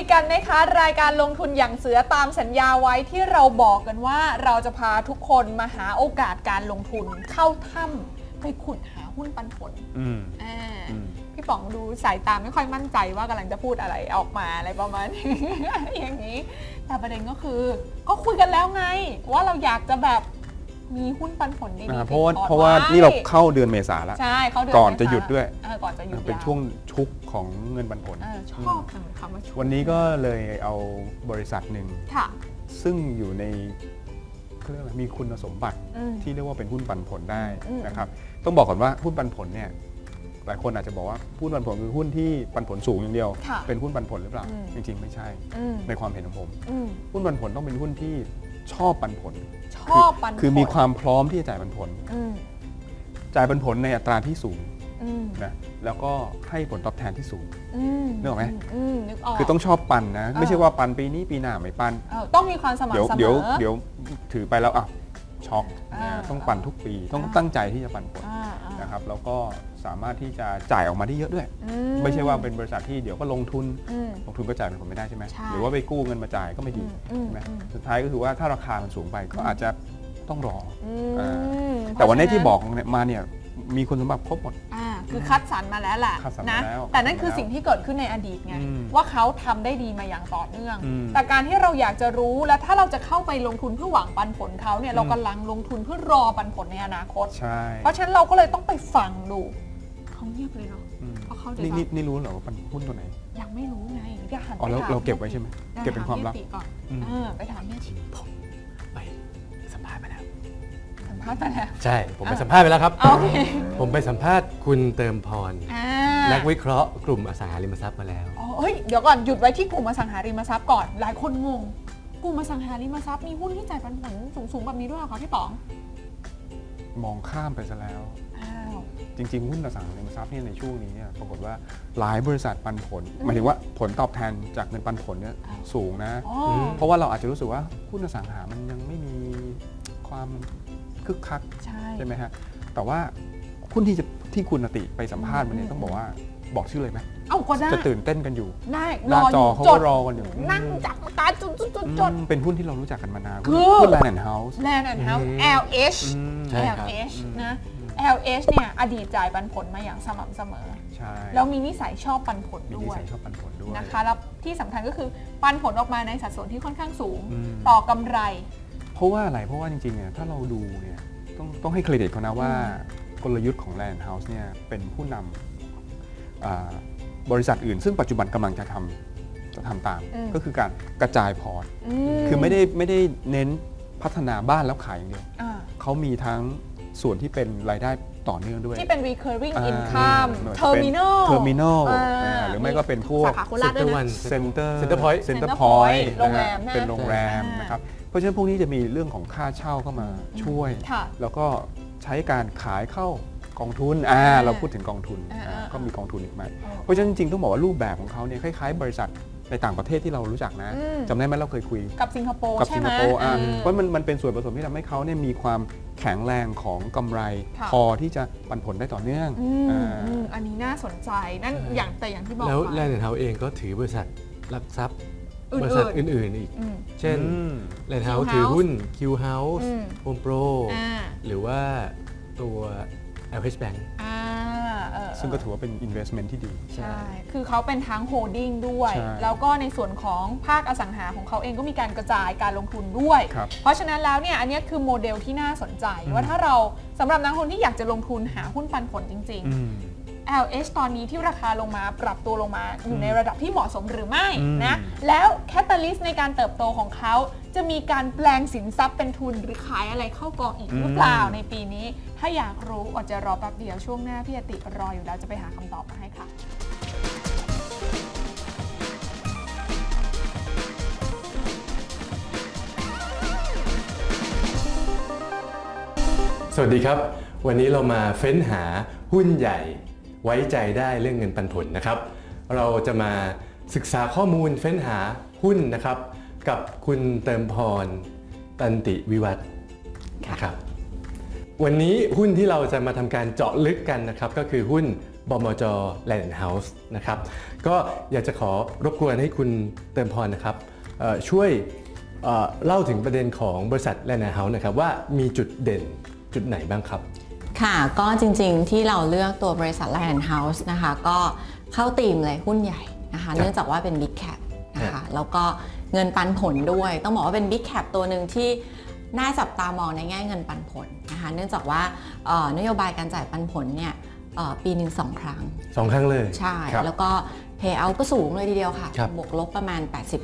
กันนะคะรายการลงทุนอย่างเสือตามสัญญาไว้ที่เราบอกกันว่าเราจะพาทุกคนมาหาโอกาสการลงทุนเข้าถ้ำไปขุดหาหุ้นปันผลพี่ป๋องดูสายตาไม่ค่อยมั่นใจว่ากำลังจะพูดอะไรออกมาอะไรประมาณนี้ อย่างนี้แต่ประเด็นก็คือก็คุยกันแล้วไงว่าเราอยากจะแบบมีหุ้นปันผลดีๆเพราะว่านี่เราเข้าเดือนเมษาแล้วใช่เข้าเดือนก่อนจะหยุดด้วยก่อนจะหยุดเป็นช่วงชุกของเงินปันผลชอบคำว่าชุกวันนี้ก็เลยเอาบริษัทหนึ่งซึ่งอยู่ในเรียกอะไรมีคุณสมบัติที่เรียกว่าเป็นหุ้นปันผลได้นะครับต้องบอกก่อนว่าหุ้นปันผลเนี่ยหลายคนอาจจะบอกว่าหุ้นปันผลคือหุ้นที่ปันผลสูงอย่างเดียวเป็นหุ้นปันผลหรือเปล่าจริงๆไม่ใช่ในความเห็นของผมหุ้นปันผลต้องเป็นหุ้นที่ชอบปันผลคือมีความพร้อมที่จะจ่ายปันผลจ่ายปันผลในอัตราที่สูงนะแล้วก็ให้ผลตอบแทนที่สูงนึกออกไหมคือต้องชอบปันนะไม่ใช่ว่าปันปีนี้ปีหน้าไม่ปันต้องมีความสม่ำเสมอเดี๋ยวถือไปแล้วช็อกต้องปันทุกปีต้องตั้งใจที่จะปันผลนะครับแล้วก็สามารถที่จะจ่ายออกมาได้เยอะด้วยไม่ใช่ว่าเป็นบริษัทที่เดี๋ยวก็ลงทุนก็จ่ายเป็นผลไม่ได้ใช่ไหมหรือว่าไปกู้เงินมาจ่ายก็ไม่ดีใช่ไหมสุดท้ายก็คือว่าถ้าราคามันสูงไปก็อาจจะต้องรอแต่วันนี้ที่บอกมาเนี่ยมีคุณสมบัติครบหมดคือคัดสรรมาแล้วแหละนะแต่นั่นคือสิ่งที่เกิดขึ้นในอดีตไงว่าเขาทำได้ดีมาอย่างต่อเนื่องแต่การที่เราอยากจะรู้และถ้าเราจะเข้าไปลงทุนเพื่อหวังปันผลเขาเนี่ยเรากำลังลงทุนเพื่อรอปันผลในอนาคตเพราะฉะนั้นเราก็เลยต้องไปฟังดูเขาเงียบเลยเนาะเพราะเขาจะนี่รู้เหรอว่าหุ้นตัวไหนยังไม่รู้ไงพี่หันไปเราเก็บไว้ใช่ไหมเก็บเป็นความลับก่อนไปถามพี่ชิไปสัมภาษณ์มาแล้วใช่ผมไปสัมภาษณ์ไปแล้วครับผมไปสัมภาษณ์คุณเติมพรนักวิเคราะห์กลุ่มอสังหาริมทรัพย์มาแล้วเดี๋ยวก่อนหยุดไว้ที่กลุ่มอสังหาริมทรัพย์ก่อนหลายคนงงกลุ่มอสังหาริมทรัพย์มีหุ้นที่จ่ายปันผลสูงๆแบบนี้ด้วยเหรอคะพี่ป๋องมองข้ามไปซะแล้วจริงๆหุ้นอสังหาริมทรัพย์เนี่ยในช่วงนี้เนี่ยปรากฏว่าหลายบริษัทปันผลหมายถึงว่าผลตอบแทนจากเงินปันผลเนี่ยสูงนะเพราะว่าเราอาจจะรู้สึกว่าหุ้นอสังหามันยังไม่มีความคึกคักใช่ไหมฮะแต่ว่าหุ้นที่คุณนติไปสัมภาษณ์มันเนี่ยต้องบอกว่าบอกชื่อเลยไหมจะตื่นเต้นกันอยู่หน้าจอเขาก็รอกันอยู่นั่งจับตาจดเป็นหุ้นที่เรารู้จักกันมานานหุ้น Land and House LH นะ LH เนี่ยอดีตจ่ายปันผลมาอย่างสม่ำเสมอแล้วมีนิสัยชอบปันผลด้วยนะคะแล้วที่สำคัญก็คือปันผลออกมาในสัดส่วนที่ค่อนข้างสูงต่อกำไรเพราะว่าอะไรเพราะว่าจริงๆเนี่ยถ้าเราดูเนี่ยต้องให้เครดิตเขานะว่ากลยุทธ์ของ Land House เนี่ยเป็นผู้นำบริษัทอื่นซึ่งปัจจุบันกำลังจะทำตามก็คือการกระจายพอร์ตคือไม่ได้เน้นพัฒนาบ้านแล้วขายอย่างเดียวเขามีทั้งส่วนที่เป็นรายได้ต่อเนื่องด้วยที่เป็น recurring income terminal หรือไม่ก็เป็นพวก center point เป็นโรงแรมนะครับเพราะฉะนั้นพวกนี้จะมีเรื่องของค่าเช่าเข้ามาช่วยแล้วก็ใช้การขายเข้ากองทุนเราพูดถึงกองทุนก็มีกองทุนอีกไหมเพราะฉะนั้นจริงๆต้องบอกว่ารูปแบบของเขาเนี่ยคล้ายๆบริษัทในต่างประเทศที่เรารู้จักนะจำได้ไหมเราเคยคุยกับสิงคโปร์ใช่ไหมเพราะมันเป็นส่วนผสมที่ทำให้เขาเนี่ยมีความแข็งแรงของกำไรพอที่จะปันผลได้ต่อเนื่องอันนี้น่าสนใจนั่นอย่างที่บอกแล้วแลนด์เฮาส์เองก็ถือบริษัทหลักทรัพย์บริษัทอื่นๆอีกเช่นแลนด์เฮาส์ถือหุ้น Q House Home Pro หรือว่าตัว LH Bank ซึ่งก็ถือว่าเป็น investment ที่ดีใช่คือเขาเป็นทั้ง holding ด้วยแล้วก็ในส่วนของภาคอสังหาของเขาเองก็มีการกระจายการลงทุนด้วยเพราะฉะนั้นแล้วเนี่ยอันนี้คือโมเดลที่น่าสนใจว่าถ้าเราสำหรับนักลงทุนที่อยากจะลงทุนหาหุ้นปันผลจริงๆLH ตอนนี้ที่ราคาลงมาปรับตัวลงมาอยู่ในระดับที่เหมาะสมหรือไม่นะแล้วแคตตาลิสต์ในการเติบโตของเขาจะมีการแปลงสินทรัพย์เป็นทุนหรือขายอะไรเข้ากองอีกหรือเปล่าในปีนี้ถ้าอยากรู้อดจะรอแป๊บเดียวช่วงหน้าพี่อติรออยู่แล้วจะไปหาคำตอบมาให้ค่ะสวัสดีครับวันนี้เรามาเฟ้นหาหุ้นใหญ่ไว้ใจได้เรื่องเงินปันผลนะครับเราจะมาศึกษาข้อมูลเฟ้นหาหุ้นนะครับกับคุณเติมพรตันติวิวัฒน์นะครับวันนี้หุ้นที่เราจะมาทำการเจาะลึกกันนะครับก็คือหุ้นบมจ. Land House นะครับก็อยากจะขอรบกวนให้คุณเติมพรนะครับช่วยเล่าถึงประเด็นของบริษัท Land House นะครับว่ามีจุดเด่นจุดไหนบ้างครับค่ะก็จริงๆที่เราเลือกตัวบริษัท Land House นะคะก็เข้าธีมเลยหุ้นใหญ่นะคะเนื่องจากว่าเป็น Big Cap นะคะแล้วก็เงินปันผลด้วยต้องบอกว่าเป็น Big Cap ตัวหนึ่งที่น่าจับตามองในแง่เงินปันผลนะคะเนื่องจากว่านโยบายการจ่ายปันผลเนี่ยปีหนึ่ง2 ครั้ง 2 ครั้งเลยใช่แล้วก็ Payout ก็สูงเลยทีเดียวค่ะบวกลบประมาณ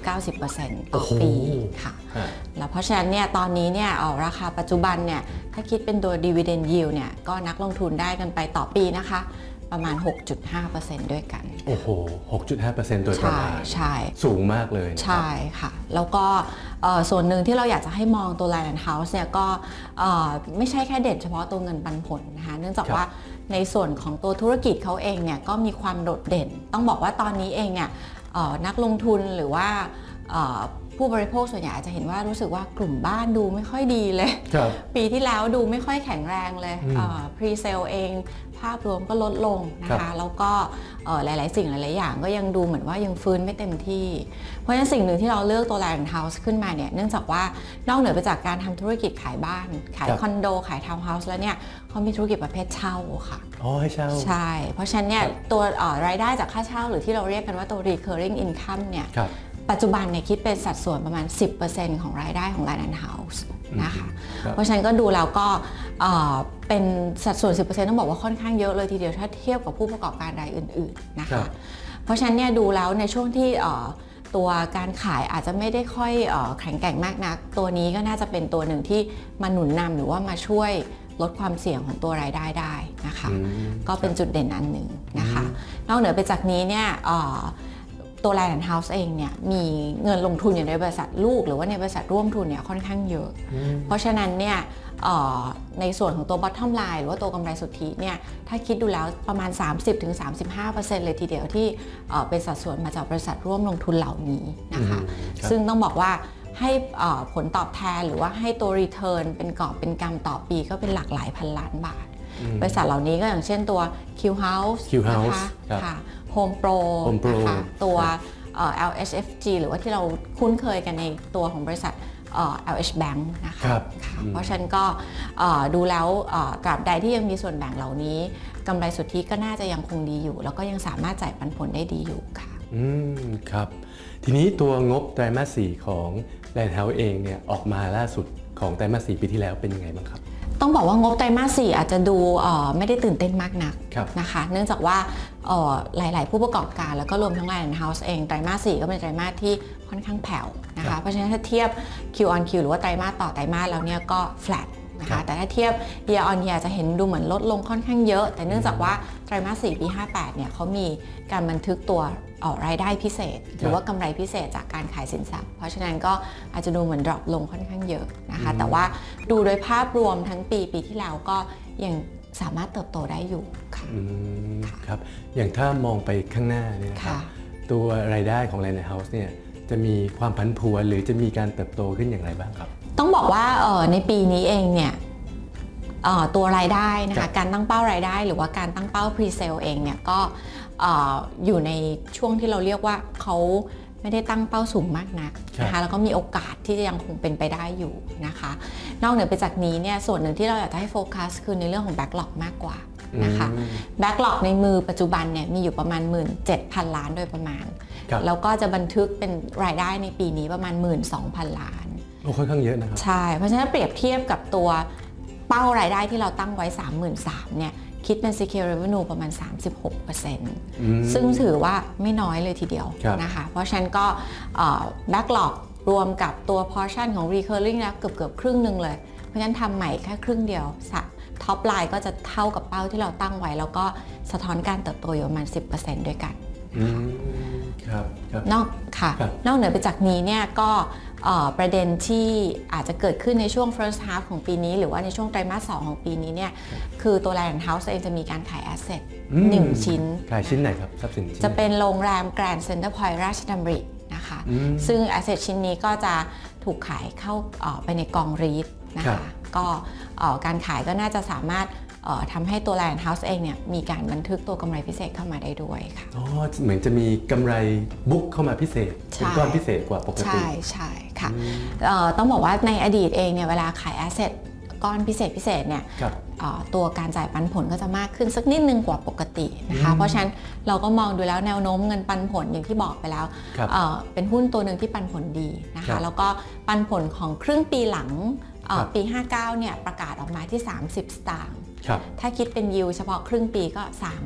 80-90% ต่อปีค่ะแล้วเพราะฉะนั้นเนี่ยตอนนี้เนี่ยราคาปัจจุบันเนี่ยถ้าคิดเป็นตัว Dividend Yield เนี่ยก็นักลงทุนได้กันไปต่อปีนะคะประมาณ 6.5% ด้วยกันโอ้โห 6.5% โดยประมาณใช่สูงมากเลยใช่ค่ะแล้วก็ส่วนหนึ่งที่เราอยากจะให้มองตัว Land House เนี่ยก็ไม่ใช่แค่เด่นเฉพาะตัวเงินปันผลนะคะเนื่องจากว่าในส่วนของตัวธุรกิจเขาเองเนี่ยก็มีความโดดเด่นต้องบอกว่าตอนนี้เองเนี่ยนักลงทุนหรือว่าผู้บริโภคส่วนใหญ่อาจจะเห็นว่ารู้สึกว่ากลุ่มบ้านดูไม่ค่อยดีเลยปีที่แล้วดูไม่ค่อยแข็งแรงเลยพรีเซลเองภาพรวมก็ลดลงนะคะแล้วก็หลายๆสิ่งหลายๆอย่างก็ยังดูเหมือนว่ายังฟื้นไม่เต็มที่เพราะฉะนั้นสิ่งหนึ่งที่เราเลือกตัว Land House ขึ้นมาเนี่ยเนื่องจากว่านอกเหนือไปจากการทำธุรกิจขายบ้านขายคอนโดขายทาวน์เฮาส์แล้วเนี่ยเขามีธุรกิจประเภทเช่าค่ะให้เช่าใช่เพราะฉะนั้นเนี่ยตัวรายได้จากค่าเช่าหรือที่เราเรียกกันว่าตัว recurring income เนี่ยปัจจุบันเนี่ยคิดเป็นสัดส่วนประมาณ 10% ของรายได้ของ Land House นะคะเพราะฉะนั้นก็ดูแล้วก็เป็นสัดส่วน 10% ต้องบอกว่าค่อนข้างเยอะเลยทีเดียวถ้าเทียบกับผู้ประกอบการรายอื่นๆนะคะเพราะฉะนั้นเนี่ยดูแล้วในช่วงที่ตัวการขายอาจจะไม่ได้ค่อยแข็งแกร่งมากนักตัวนี้ก็น่าจะเป็นตัวหนึ่งที่มาหนุนนำหรือว่ามาช่วยลดความเสี่ยงของตัวรายได้ได้นะคะก็เป็นจุดเด่นอันหนึ่งนะคะนอกเหนือไปจากนี้เนี่ยตัว Land House เองเนี่ยมีเงินลงทุนอยู่ในบริษัทลูกหรือว่าในบริษัทร่วมทุนเนี่ยค่อนข้างเยอะเพราะฉะนั้นเนี่ยในส่วนของตัว bottom line หรือว่าตัวกำไรสุทธิเนี่ยถ้าคิดดูแล้วประมาณ 30-35% เลยทีเดียวที่เป็นสัดส่วนมาจากบริษัทร่วมลงทุนเหล่านี้นะคะซึ่งต้องบอกว่าให้ผลตอบแทนหรือว่าให้ตัว return เป็นกอบเป็นกำต่อปีก็เป็นหลักหลายพันล้านบาทบริษัทเหล่านี้ก็อย่างเช่นตัว Q House นะคะHome Pro นะคะตัว LHFG หรือว่าที่เราคุ้นเคยกันในตัวของบริษัทLH Bank นะคะเพราะฉะนั้นก็ดูแล้วตราบใดที่ยังมีส่วนแบ่งเหล่านี้กำไรสุทธิก็น่าจะยังคงดีอยู่แล้วก็ยังสามารถจ่ายปันผลได้ดีอยู่ค่ะครับทีนี้ตัวงบไตรมาส 4ของ Land House เองเนี่ยออกมาล่าสุดของไตรมาส 4ปีที่แล้วเป็นยังไงบ้างครับต้องบอกว่างบไตรมาส 4อาจจะดูไม่ได้ตื่นเต้นมากนักนะคะเนื่องจากว่าหลายๆผู้ประกอบการแล้วก็รวมทั้ง Land House เองไตรมาส 4ก็เป็นไตรมาสที่ค่อนข้างแผ่วนะคะเพราะฉะนั้นถ้าเทียบ Q on Q หรือว่าไตรมาสต่อไตรมาสแล้วเนี่ยก็ flat นะคะแต่ถ้าเทียบ year on year จะเห็นดูเหมือนลดลงค่อนข้างเยอะแต่เนื่องจากว่าไตรมาส 4ปี58เนี่ยเขามีการบันทึกตัวรายได้พิเศษหรือว่ากำไรพิเศษจากการขายสินทรัพย์เพราะฉะนั้นก็อาจจะดูเหมือน drop ลงค่อนข้างเยอะนะคะแต่ว่าดูโดยภาพรวมทั้งปีที่แล้วก็ยังสามารถเติบโตได้อยู่ค่ะครับอย่างถ้ามองไปข้างหน้าเนี่ยนะครับตัวรายได้ของ Land House เนี่ยจะมีความผันผวนหรือจะมีการเติบโตขึ้นอย่างไรบ้างครับต้องบอกว่าในปีนี้เองเนี่ยตัวรายได้นะคะการตั้งเป้ารายได้หรือว่าการตั้งเป้า Pre-sale เองเนี่ยก็อยู่ในช่วงที่เราเรียกว่าเขาไม่ได้ตั้งเป้าสูงมากนักนะคะแล้วก็มีโอกาสที่จะยังคงเป็นไปได้อยู่นะคะนอกเหนือไปจากนี้เนี่ยส่วนหนึ่งที่เราอยากจะให้โฟกัสคือในเรื่องของ backlog มากกว่านะคะ backlog ในมือปัจจุบันเนี่ยมีอยู่ประมาณ 17,000 ล้านโดยประมาณแล้วก็จะบันทึกเป็นรายได้ในปีนี้ประมาณ 12,000 ล้านค่อนข้างเยอะนะครับใช่เพราะฉะนั้นเปรียบเทียบกับตัวเป้ารายได้ที่เราตั้งไว้ 33,000 เนี่ยคิดเป็น secure revenue ประมาณ 36% ซึ่งถือว่าไม่น้อยเลยทีเดียวนะคะเพราะฉะนั้นก็ backlog รวมกับตัว portion ของ recurring แล้วเกือบครึ่งหนึ่งเลยเพราะฉะนั้นทำใหม่แค่ครึ่งเดียวท็อปไลน์ก็จะเท่ากับเป้าที่เราตั้งไว้แล้วก็สะท้อนการเติบโตอยู่ประมาณ 10% ด้วยกันนอกเหนือไปจากนี้เนี่ยก็ประเด็นที่อาจจะเกิดขึ้นในช่วง first half ของปีนี้หรือว่าในช่วงไตรมาส 2ของปีนี้เนี่ยคือตัว Land House เองจะมีการขาย asset 1 ชิ้นขายชิ้นไหนครับทรัพย์สินจะเป็นโรงแรม Grand Center Point ราชดำรินะคะซึ่ง asset ชิ้นนี้ก็จะถูกขายเข้าไปในกองรีทนะคะก็การขายก็น่าจะสามารถทำให้ตัว Land House เองเนี่ยมีการบันทึกตัวกำไรพิเศษเข้ามาได้ด้วยค่ะอ๋อเหมือนจะมีกำไรบุ๊กเข้ามาพิเศษเป็นก้อนพิเศษกว่าปกติใช่ค่ะต้องบอกว่าในอดีตเองเนี่ยเวลาขายแอสเซทก้อนพิเศษเนี่ยตัวการจ่ายปันผลก็จะมากขึ้นสักนิดนึงกว่าปกตินะคะเพราะฉะนั้นเราก็มองดูแล้วแนวโน้มเงินปันผลอย่างที่บอกไปแล้วเป็นหุ้นตัวหนึ่งที่ปันผลดีนะคะแล้วก็ปันผลของครึ่งปีหลังปี 59เนี่ยประกาศออกมาที่30สตางค์ถ้าคิดเป็นยิวเฉพาะครึ่งปีก็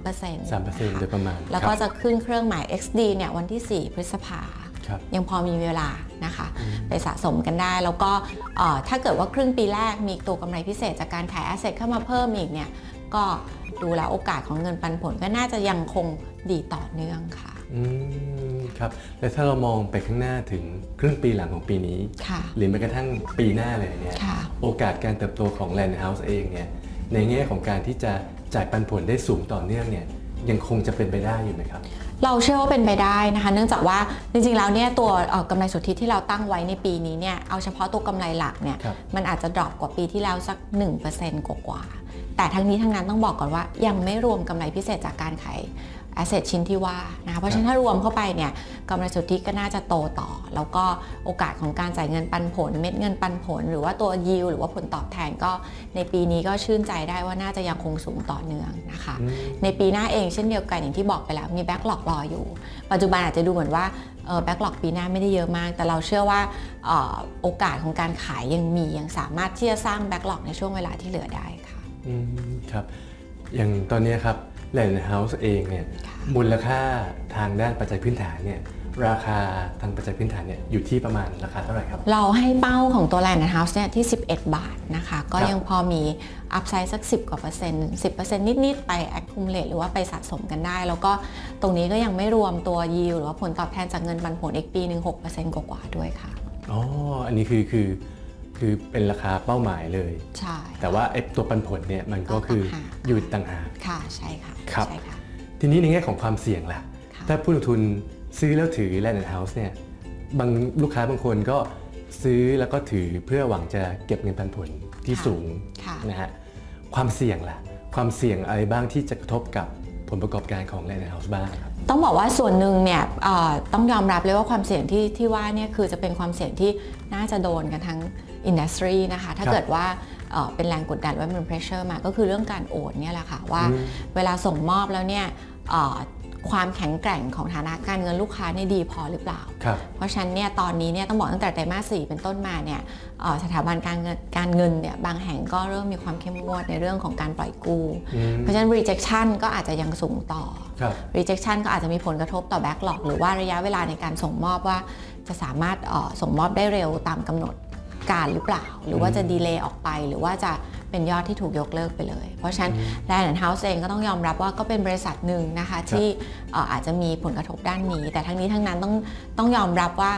3% โดยประมาณแล้วก็จะขึ้นเครื่องหมาย XD เนี่ยวันที่4พฤษภายังพอมีเวลานะคะไปสะสมกันได้แล้วก็ถ้าเกิดว่าครึ่งปีแรกมีตัวกำไรพิเศษจากการขายแอสเซทเข้ามาเพิ่มอีกเนี่ยก็ดูแล้วโอกาสของเงินปันผลก็น่าจะยังคงดีต่อเนื่องค่ะครับและถ้าเรามองไปข้างหน้าถึงครึ่งปีหลังของปีนี้หรือแม้กระทั่งปีหน้าเลยเนี่ยโอกาสการเติบโตของ Land House เองเนี่ยในแง่ของการที่จะจ่ายปันผลได้สูงต่อเนื่องเนี่ยยังคงจะเป็นไปได้อยู่ไหมครับเราเชื่อว่าเป็นไปได้นะคะเนื่องจากว่าจริงๆแล้วเนี่ยตัวกำไรสุทธิที่เราตั้งไว้ในปีนี้เนี่ยเอาเฉพาะตัวกำไรหลักเนี่ยมันอาจจะดรอปกว่าปีที่แล้วสัก 1% กว่าแต่ทั้งนี้ทั้งนั้นต้องบอกก่อนว่ายังไม่รวมกำไรพิเศษจากการขายแอสเซทชิ้นที่ว่านะคะเพราะฉะนั้นถ้ารวมเข้าไปเนี่ยกำไรสุทธิก็น่าจะโตต่อแล้วก็โอกาสของการจ่ายเงินปันผลเม็ดเงินปันผลหรือว่าตัวยิวหรือว่าผลตอบแทนก็ในปีนี้ก็ชื่นใจได้ว่าน่าจะยังคงสูงต่อเนื่องนะคะในปีหน้าเองเช่นเดียวกันอย่างที่บอกไปแล้วมีแบ็กหลอกรออยู่ปัจจุบันอาจจะดูเหมือนว่าแบ็กหลอกปีหน้าไม่ได้เยอะมากแต่เราเชื่อว่าโอกาสของการขายยังสามารถที่จะสร้างแบ็กหลอกในช่วงเวลาที่เหลือได้ค่ะครับอย่างตอนนี้ครับLand House เองเนี่ยมูลค่าทางด้านปัจจัยพื้นฐานเนี่ยราคาทางปัจจัยพื้นฐานเนี่ยอยู่ที่ประมาณราคาเท่าไหร่ครับเราให้เป้าของตัว Land House เนี่ยที่11 บาทนะคะก็ยังพอมีอัพไซด์สัก10 กว่าเปอร์เซ็นต์ 10% นิดๆไป accumulate หรือว่าไปสะสมกันได้แล้วก็ตรงนี้ก็ยังไม่รวมตัว yield หรือว่าผลตอบแทนจากเงินปันผลอีกปีนึง 6% กว่าๆด้วยค่ะอ๋ออันนี้คือเป็นราคาเป้าหมายเลยใช่แต่ว่าไอ้ตัวปันผลเนี่ยมันก็คืออยู่ต่างหากค่ะใช่ค่ะครับทีนี้ในแง่ของความเสี่ยงล่ะถ้าผู้ลงทุนซื้อแล้วถือ Land House เนี่ยบางลูกค้าบางคนก็ซื้อแล้วก็ถือเพื่อหวังจะเก็บเงินปันผลที่สูงนะฮะความเสี่ยงล่ะความเสี่ยงอะไรบ้างที่จะกระทบกับผลประกอบการของ Land House บ้างครับต้องบอกว่าส่วนหนึ่งเนี่ยต้องยอมรับเลยว่าความเสี่ยงที่ว่าเนี่ยคือจะเป็นความเสี่ยงที่น่าจะโดนกันทั้งอินดัสทรีนะคะถ้าเกิดว่าเป็นแรงกดดันว่ามัน pressure มาก็คือเรื่องการโอนเนี่ยแหละค่ะว่าเวลาส่งมอบแล้วเนี่ยความแข็งแกร่งของฐานะการเงินลูกค้าเนี่ยดีพอหรือเปล่าเพราะฉะนั้นเนี่ยตอนนี้เนี่ยต้องบอกตั้งแต่ไตรมาส 4เป็นต้นมาเนี่ยสถาบันการเงินเนี่ยบางแห่งก็เริ่มมีความเข้มงวดในเรื่องของการปล่อยกู้เพราะฉะนั้น rejection ก็อาจจะยังสูงต่อ rejection ก็อาจจะมีผลกระทบต่อ backlog หรือว่าระยะเวลาในการส่งมอบว่าจะสามารถส่งมอบได้เร็วตามกำหนดการหรือเปล่าหรือว่าจะดีเลย์ออกไปหรือว่าจะเป็นยอดที่ถูกยกเลิกไปเลยเพราะฉะนั้น Land House เองก็ต้องยอมรับว่าก็เป็นบริษัทหนึ่งนะคะที่อาจจะมีผลกระทบด้านนี้แต่ทั้งนี้ทั้งนั้นต้องยอมรับว่า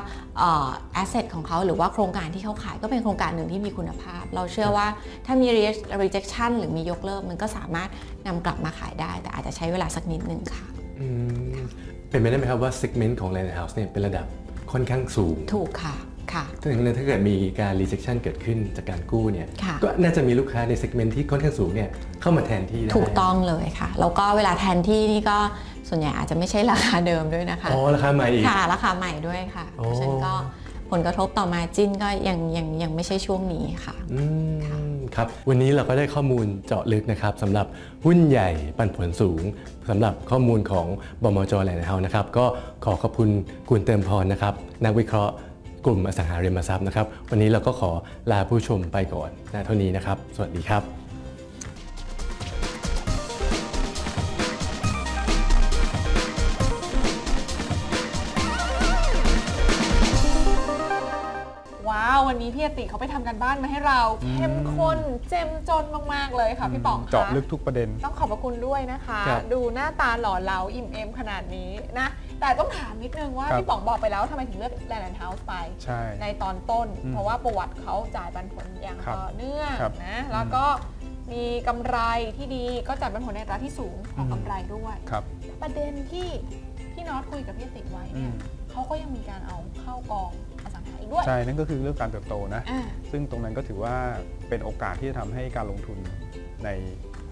asset ของเขาหรือว่าโครงการที่เขาขายก็เป็นโครงการหนึ่งที่มีคุณภาพเราเชื่อว่าถ้ามี rejection หรือมียกเลิกมันก็สามารถนำกลับมาขายได้แต่อาจจะใช้เวลาสักนิดนึงค่ะเป็นไปได้ไหมครับว่า segment ของ Land House เนี่ยเป็นระดับค่อนข้างสูงถูกค่ะถ้าเกิดมีการ rejection เกิดขึ้นจากการกู้เนี่ยก็น่าจะมีลูกค้าใน segment ที่ค่อนข้างสูงเนี่ยเข้ามาแทนที่ได้ถูกต้องเลยค่ะแล้วก็เวลาแทนที่นี่ก็ส่วนใหญ่อาจจะไม่ใช่ราคาเดิมด้วยนะคะราคาใหม่อีกค่ะราคาใหม่ด้วยค่ะเพราะฉะนั้นก็ผลกระทบต่อมาจิ้นก็ยังไม่ใช่ช่วงนี้ค่ะครับวันนี้เราก็ได้ข้อมูลเจาะลึกนะครับสำหรับหุ้นใหญ่ปันผลสูงสำหรับข้อมูลของบมจ. Land House นะครับก็ขอบคุณคุณเติมพรนะครับนักวิเคราะห์กลุ่มอสังหาริมทรัพย์นะครับวันนี้เราก็ขอลาผู้ชมไปก่อนเท่านี้นะครับสวัสดีครับวันนี้พี่อติเขาไปทำกันบ้านมาให้เราเข้มข้นเจ้มจนมากๆเลยค่ะพี่ป๋องเจาะลึกทุกประเด็นต้องขอบพระคุณด้วยนะคะดูหน้าตาหล่อเหลาอิ่มเอมขนาดนี้นะแต่ต้องถามนิดนึงว่าพี่ป๋องบอกไปแล้วทำไมถึงเลือก Land House ไปในตอนต้นเพราะว่าประวัติเขาจ่ายปันผลอย่างต่อเนื่องนะแล้วก็มีกำไรที่ดีก็จ่ายปันผลในอัตราที่สูงของกำไรด้วยประเด็นที่พี่น็อตคุยกับพี่ติไว้เนี่ยเขาก็ยังมีการเอาเข้ากองอสังหาอีกด้วยใช่นั่นก็คือเรื่องการเติบโตนะซึ่งตรงนั้นก็ถือว่าเป็นโอกาสที่จะทำให้การลงทุนในห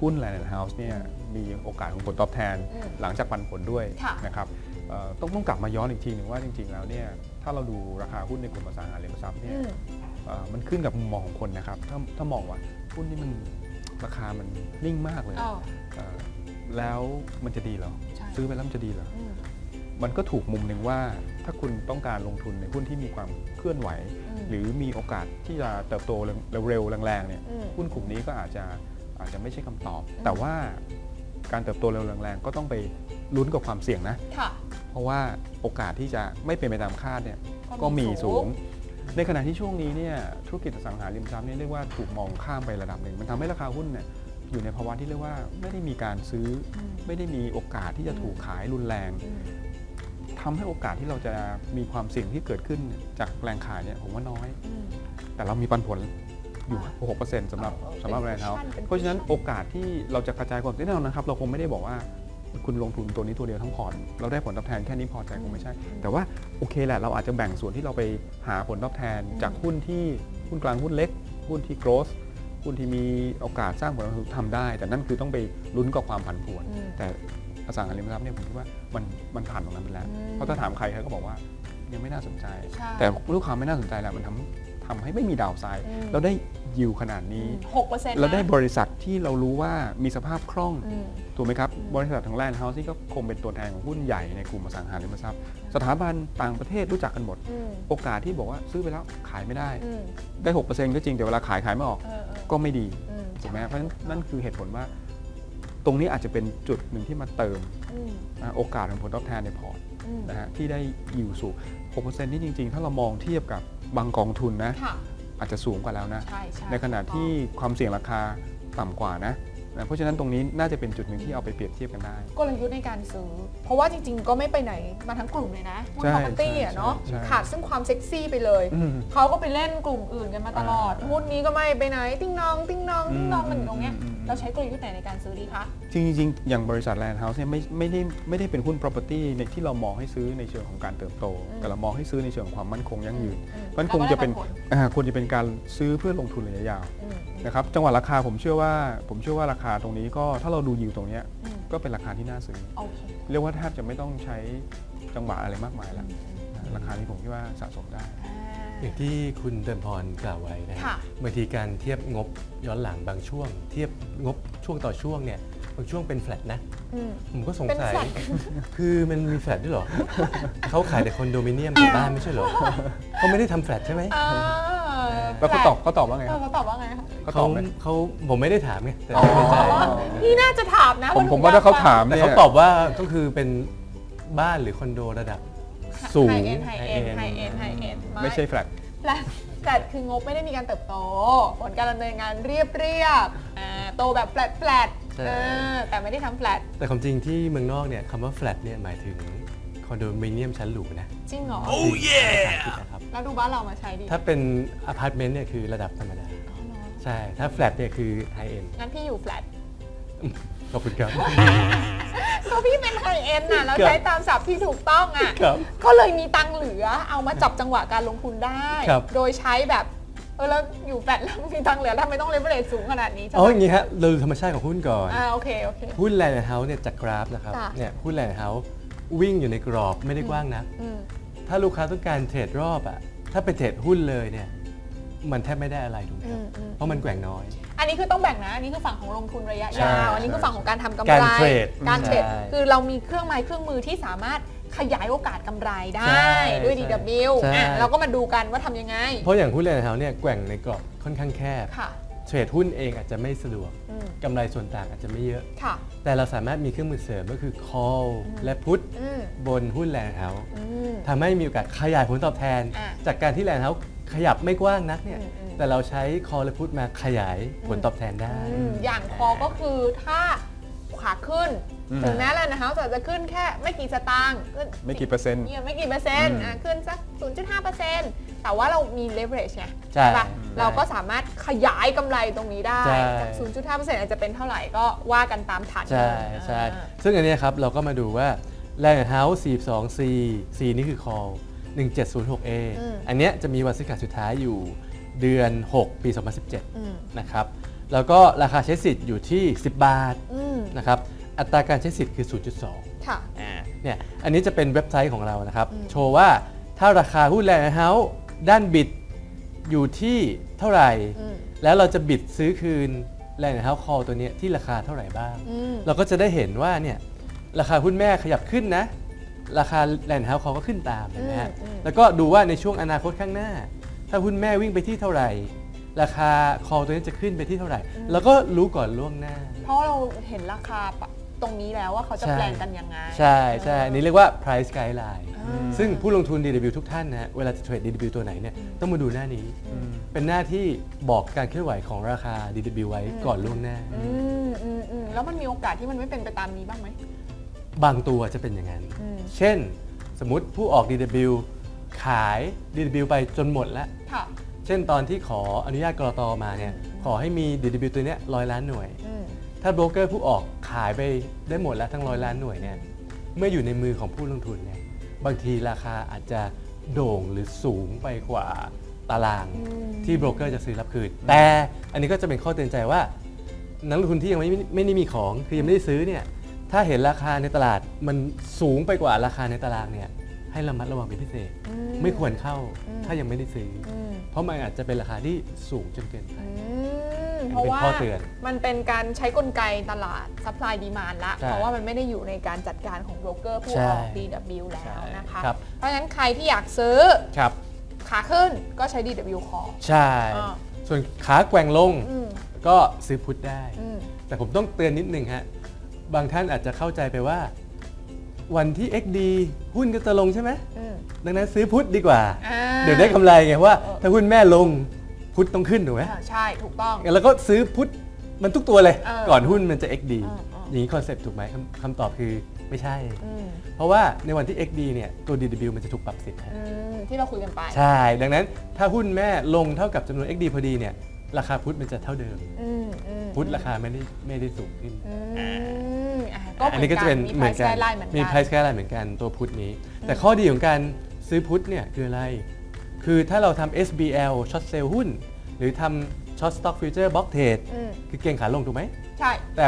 หุ้น Land & House เนี่ยมีโอกาสของผลตอบแทนหลังจากปันผลด้วยนะครับต้องกลับมาย้อนอีกทีหนึ่งว่าจริงๆแล้วเนี่ยถ้าเราดูราคาหุ้นในกลุ่มอสังหาริมทรัพย์เนี่ยมันขึ้นกับมุมมองของคนนะครับถ้ามองว่าหุ้นนี่มันราคามันนิ่งมากเลยแล้วมันจะดีเหรอซื้อไปแล้วมันจะดีเหรอมันก็ถูกมุมหนึ่งว่าถ้าคุณต้องการลงทุนในหุ้นที่มีความเคลื่อนไหวหรือมีโอกาสที่จะเติบโตเร็วๆแรงๆเนี่ยหุ้นกลุ่มนี้ก็อาจจะไม่ใช่คำตอบแต่ว่าการเติบโตเร็วแรงๆก็ต้องไปลุ้นกับความเสี่ยงนะเพราะว่าโอกาสที่จะไม่เป็นไปตามคาดเนี่ยก็มีสูงในขณะที่ช่วงนี้เนี่ยธุรกิจอสังหาริมทรัพย์เนี่ยเรียกว่าถูกมองข้ามไประดับหนึ่งมันทำให้ราคาหุ้นเนี่ยอยู่ในภาวะที่เรียกว่าไม่ได้มีการซื้อไม่ได้มีโอกาสที่จะถูกขายรุนแรงทำให้โอกาสที่เราจะมีความเสี่ยงที่เกิดขึ้นจากแรงขายเนี่ยผมว่าน้อยแต่เรามีปันผลอยู่ 6% สำหรับแรงเขาเพราะฉะนั้นโอกาสที่เราจะกระจายความเสี่ยงแน่นอนนะครับเราคงไม่ได้บอกว่าคุณลงทุนตัวนี้ตัวเดียวทั้งพอร์ตเราได้ผลตอบแทนแค่นี้พอใจคงไม่ใช่แต่ว่าโอเคแหละเราอาจจะแบ่งส่วนที่เราไปหาผลตอบแทนจากหุ้นกลางหุ้นเล็กหุ้นที่ growth หุ้นที่มีโอกาสสร้างผลตอบแทนทำได้แต่นั่นคือต้องไปลุ้นกับความผันผวนแต่อสังหาริมทรัพย์เนี่ยผมคิดว่ามันผ่านตรงนั้นไปแล้วเพราะถ้าถามใครก็บอกว่ายังไม่น่าสนใจแต่ลูกค้าไม่น่าสนใจแหละมันทำให้ไม่มีดาวไซด์เราได้ยิวขนาดนี้ 6% เราได้บริษัทที่เรารู้ว่ามีสภาพคล่องถูกไหมครับบริษัทของ Land House ที่ก็คงเป็นตัวแทนของหุ้นใหญ่ในกลุ่มอสังหาริมทรัพย์สถาบันต่างประเทศรู้จักกันหมดโอกาสที่บอกว่าซื้อไปแล้วขายไม่ได้ได้ 6% ก็จริงแต่เวลาขายไม่ออกก็ไม่ดีถูกไหมเพราะฉะนั้นนั่นคือเหตุผลว่าตรงนี้อาจจะเป็นจุดหนึ่งที่มาเติมโอกาสของผลตอบแทนในพอร์ตนะฮะที่ได้ยิวสูง 6% นี่จริงๆถ้าเรามองเทียบกับบางกองทุนนะอาจจะสูงกว่าแล้วนะในขณะที่ความเสี่ยงราคาต่ำกว่านะเพราะฉะนั้นตรงนี้น่าจะเป็นจุดหนึ่งที่เอาไปเปรียบเทียบกันได้กลยุทธ์ในการซื้อเพราะว่าจริงๆก็ไม่ไปไหนมาทั้งกลุ่มเลยนะหุ้น property อ่ะเนาะขาดซึ่งความเซ็กซี่ไปเลยเขาก็ไปเล่นกลุ่มอื่นกันมาตลอดหุ้นนี้ก็ไม่ไปไหนติ้งนองกันอยู่ตรงเนี้ยเราใช้กลยุทธ์ไหนในการซื้อดีคะจริงๆอย่างบริษัท Land House เนี่ยไม่ได้เป็นหุ้น property ในที่เรามองให้ซื้อในเชิงของการเติบโตแต่เรามองให้ซื้อในเชิงของความมั่นคงยั่งยืนมันคงจะเป็นควรจะเป็นการซื้อเพื่อลงทุนระยะยาวนะครับจังหวะราคาผมเชื่อว่าราคาตรงนี้ก็ถ้าเราดูยิวตรงนี้ก็เป็นราคาที่น่าซื้อเรียกว่าแทบจะไม่ต้องใช้จังหวะอะไรมากมายแล้วราคานี้ผมคิดว่าสะสมได้อย่างที่คุณเติมพรกล่าวไว้นะบางทีการเทียบงบย้อนหลังบางช่วงเทียบงบช่วงต่อช่วงเนี่ยบางช่วงเป็นแฟลตนะผมก็สงสัยคือมันมีแฟลตด้วยหรอเขาขายแต่คอนโดมิเนียมกับบ้านไม่ใช่หรอเขาไม่ได้ทำแฟลตใช่ไหมแล้วเขาตอบว่าไงเขาตอบว่าไงเขาผมไม่ได้ถามไงแต่ในใจนี่น่าจะถามนะผมว่าถ้าเขาถามเนี่ยเขาตอบว่าก็คือเป็นบ้านหรือคอนโดระดับสูงไฮเอ็นไม่ใช่แฟลตแต่คืองบไม่ได้มีการเติบโตผลการดำเนินงานเรียบโตแบบแฟลตแต่ไม่ได้ทำแฟลตแต่ความจริงที่เมืองนอกเนี่ยคำว่าแฟลตเนี่ยหมายถึงคอนโดมิเนียมชั้นหรูนะจริงเหรอโอ้เย่แล้วดูบ้านเรามาใช้ดีถ้าเป็นอพาร์ตเมนต์เนี่ยคือระดับธรรมดาใช่ถ้าแฟลตเนี่ยคือไฮเอ็นงั้นพี่อยู่แฟลตขอบคุณครับก็พี่เป็นไฮเอ็นน่ะแล้วใช้ตามศัพท์ที่ถูกต้องอ่ะก็เลยมีตังเหลือเอามาจับจังหวะการลงทุนได้โดยใช้แบบแล้วอยู่แฟลตแล้วมีตังเหลือทำไมต้องเลเวอเรจสูงขนาดนี้อย่างนี้ฮะเราดูธรรมชาติของหุ้นก่อนโอเคหุ้น Land House เนี่ยจากกราฟนะครับเนี่ยหุ้น Land House วิ่งอยู่ในกรอบไม่ได้กว้างนะถ้าลูกค้าต้องการเทรดรอบอ่ะถ้าไปเทรดหุ้นเลยเนี่ยมันแทบไม่ได้อะไรถูกไหมครับเพราะมันแกว่งน้อยอันนี้คือต้องแบ่งนะอันนี้คือฝั่งของลงทุนระยะยาวอันนี้คือฝั่งของการทำกำไรการเทรดคือเรามีเครื่องไม้เครื่องมือที่สามารถขยายโอกาสกำไรได้ด้วย DW เราก็มาดูกันว่าทำยังไงเพราะอย่างหุ้น Land House เนี่ยแกว่งในกรอบค่อนข้างแคบเทรดหุ้นเองอาจจะไม่สะดวกกำไรส่วนต่างอาจจะไม่เยอะแต่เราสามารถมีเครื่องมือเสริมก็คือ call และ put บนหุ้น Land House ทำให้มีโอกาสขยายผลตอบแทนจากการที่ Land House ขยับไม่กว้างนักเนี่ยแต่เราใช้ call และ put มาขยายผลตอบแทนได้อย่าง call ก็คือถ้าขาขึ้นถึงแม้แล้วนะคะจะขึ้นแค่ไม่กี่สตางค์ไม่กี่เปอร์เซ็นต์ขึ้นสัก 0.5% แต่ว่าเรามี leverage ไงใช่ป่ะเราก็สามารถขยายกำไรตรงนี้ได้จาก 0.5% อาจจะเป็นเท่าไหร่ก็ว่ากันตามฐานใช่ซึ่งอันนี้ครับเราก็มาดูว่า Land House 42 C นี่คือ call 1706A อันนี้จะมีวันซื้อขายสุดท้ายอยู่เดือน6ปี2017นะครับแล้วก็ราคาใช้สิทธิ์อยู่ที่10 บาทนะครับอัตราการใช้สิทธิ์คือ 0.2 ค่ะเนี่ยอันนี้จะเป็นเว็บไซต์ของเรานะครับโชว์ว่าถ้าราคาหุ้นแลนด์เฮาส์ด้านบิดอยู่ที่เท่าไหร่แล้วเราจะบิดซื้อคืนแลนด์เฮาส์คอลตัวนี้ที่ราคาเท่าไหร่บ้างเราก็จะได้เห็นว่าเนี่ยราคาหุ้นแม่ขยับขึ้นนะราคาแลนด์เฮาส์คอลก็ขึ้นตามนะฮะแล้วก็ดูว่าในช่วงอนาคตข้างหน้าถ้าหุ้นแม่วิ่งไปที่เท่าไหร่ราคาคอลตัวนี้จะขึ้นไปที่เท่าไหร่แล้วก็รู้ก่อนล่วงหน้าเพราะเราเห็นราคาตรงนี้แล้วว่าเขาจะแปลงกันยังไงใช่ใช่อันนี้เรียกว่า price guideline ซึ่งผู้ลงทุน DW ทุกท่านนะเวลาจะเทรด DW ตัวไหนเนี่ยต้องมาดูหน้านี้เป็นหน้าที่บอกการเคลื่อนไหวของราคา DW ไว้ก่อนล่วงหน้าแล้วมันมีโอกาสที่มันไม่เป็นไปตามนี้บ้างไหมบางตัวจะเป็นอย่างนั้นเช่นสมมติผู้ออก DW ขาย DW ไปจนหมดแล้วเช่นตอนที่ขออนุญาตกรต.มาเนี่ยขอให้มี DW ตัวนี้100 ล้านหน่วยถ้าโบรกเกอร์ผู้ออกขายไปได้หมดแล้วทั้ง100 ล้านหน่วยเนี่ยเมื่ออยู่ในมือของผู้ลงทุนเนี่ยบางทีราคาอาจจะโด่งหรือสูงไปกว่าตารางที่โบรกเกอร์จะซื้อรับคืนแต่อันนี้ก็จะเป็นข้อเตือนใจว่านักลงทุนที่ยังไม่ได้มีของคือยังไม่ได้ซื้อเนี่ยถ้าเห็นราคาในตลาดมันสูงไปกว่าราคาในตารางเนี่ยให้ระมัดระวังเป็นพิเศษไม่ควรเข้าถ้ายังไม่ได้ซื้อเพราะมันอาจจะเป็นราคาที่สูงจนเกินไปเพราะว่ามันเป็นการใช้กลไกตลาด supply demand ละเพราะว่ามันไม่ได้อยู่ในการจัดการของโบรกเกอร์ผู้ออก DW แล้วนะคะเพราะฉะนั้นใครที่อยากซื้อขาขึ้นก็ใช้ DW call ใช่ส่วนขาแกว่งลงก็ซื้อพุทได้แต่ผมต้องเตือนนิดนึงฮะบางท่านอาจจะเข้าใจไปว่าวันที่ XD หุ้นก็จะลงใช่ไหมดังนั้นซื้อพุทดีกว่าเดี๋ยวได้กำไรไงว่าถ้าหุ้นแม่ลงพุทต้องขึ้นถูกไหมใช่ถูกต้องแล้วก็ซื้อพุทมันทุกตัวเลยก่อนหุ้นมันจะ XD อย่างนี้คอนเซ็ปต์ถูกไหมคำตอบคือไม่ใช่เพราะว่าในวันที่ XD เนี่ยตัว DW มันจะถูกปรับสิทธิ์ที่เราคุยกันไปใช่ดังนั้นถ้าหุ้นแม่ลงเท่ากับจำนวน XD พอดีเนี่ยราคาพุทมันจะเท่าเดิมพุทราคาไม่ได้สูงขึ้นอันนี้ก็จะเป็นเหมือนกันมี price guideline เหมือนกันตัวพุทนี้แต่ข้อดีของการซื้อพุทเนี่ยคืออะไรคือถ้าเราทำ SBL short sell หุ้นหรือทำ short stock future block trade คือเก็งขาลงถูกไหมใช่แต่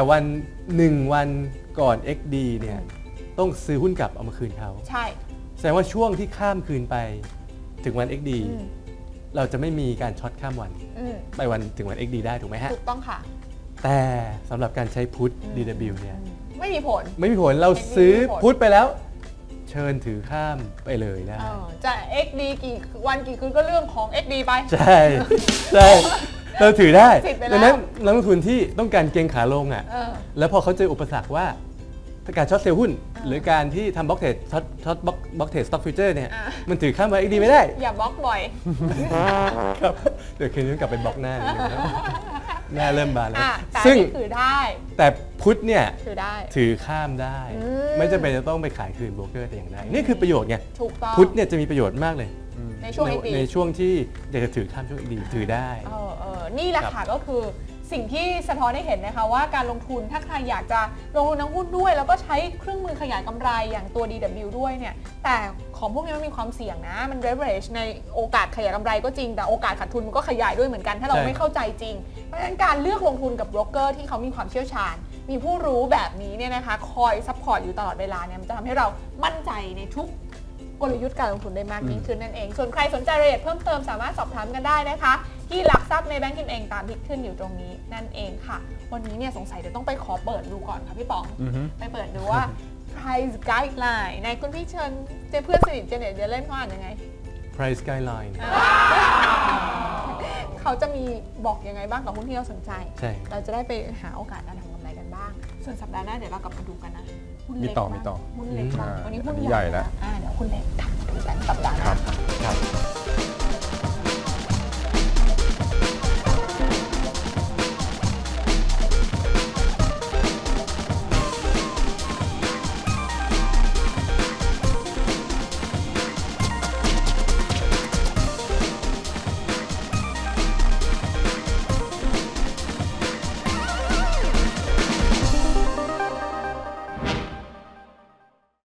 1 วันก่อน XD เนี่ยต้องซื้อหุ้นกลับเอามาคืนเขาใช่แสดงว่าช่วงที่ข้ามคืนไปถึงวัน XD เราจะไม่มีการช็อตข้ามวันไปวันถึงวัน XD ได้ถูกไหมฮะถูกต้องค่ะแต่สำหรับการใช้พุท DW เนี่ยไม่มีผลเราซื้อพุทไปแล้วเชิญถือข้ามไปเลยได้จะ XD กี่วันกี่คืนก็เรื่องของ XD ไปใช่เราถือได้ดังนั้นนักลงทุนที่ต้องการเก็งขาลงอ่ะแล้วพอเขาเจออุปสรรคว่าการช็อตเซลล์หุ้นหรือการที่ทำบล็อกเทรดช็อตบล็อกเทรดสต็อกฟิวเจอร์เนี่ยมันถือข้ามไป XD ไม่ได้อย่าบล็อกบ่อยครับเดี๋ยวคืนนี้กลับไปบล็อกหน้าหน้าเริ่มบานแล้วซึ่งถือได้แต่พุทเนี่ยถือข้ามได้ไม่จำเป็นจะต้องไปขายคืนโบรกเกอร์แต่อย่างใดนี่คือประโยชน์ไงพุทเนี่ยจะมีประโยชน์มากเลยในช่วงที่อยากจะถือข้ามช่วง XD ถือได้นี่แหละค่ะก็คือสิ่งที่สะท้อนให้เห็นนะคะว่าการลงทุนถ้าใครอยากจะลงทุนทั้งหุ้นด้วยแล้วก็ใช้เครื่องมือขยายกำไรอย่างตัว DW ด้วยเนี่ยแต่ของพวกนี้มันมีความเสี่ยงนะมัน leverage ในโอกาสขยายกำไรก็จริงแต่โอกาสขาดทุนมันก็ขยายด้วยเหมือนกันถ้าเราไม่เข้าใจจริงเพราะฉะนั้นการเลือกลงทุนกับโบรกเกอร์ที่เขามีความเชี่ยวชาญมีผู้รู้แบบนี้เนี่ยนะคะคอยซัพพอร์ตอยู่ตลอดเวลาเนี่ยมันจะทำให้เรามั่นใจในทุกกลยุทธ์การลงทุนได้มากยิ่งขึ้นนั่นเองส่วนใครสนใจรายละเอียดเพิ่มเติมสามารถสอบถามกันได้นะคะที่หลักทรัพย์ในแบงก์กินเองตามที่ขึ้นอยู่ตรงนี้นั่นเองค่ะวันนี้เนี่ยสงสัยเดี๋ยวต้องไปขอเปิดดูก่อนค่ะพี่ป๋องไปเปิดดูว่า price guideline ในคุณพี่เชิญเพื่อนสนิทเจเน็ตจะเล่นเขาอ่านยังไง price guideline เขาจะมีบอกยังไงบ้างกับหุ้นที่เราสนใจ เราจะได้ไปหาโอกาสการทำกำไรกันบ้างส่วนสัปดาห์หน้าเดี๋ยวเรากลับมาดูกันนะมีต่อหุ้นเล็กวันนี้หุ้นใหญ่แล้วเดี๋ยวหุ้นเล็กกลับมาดูกันสัปดาห์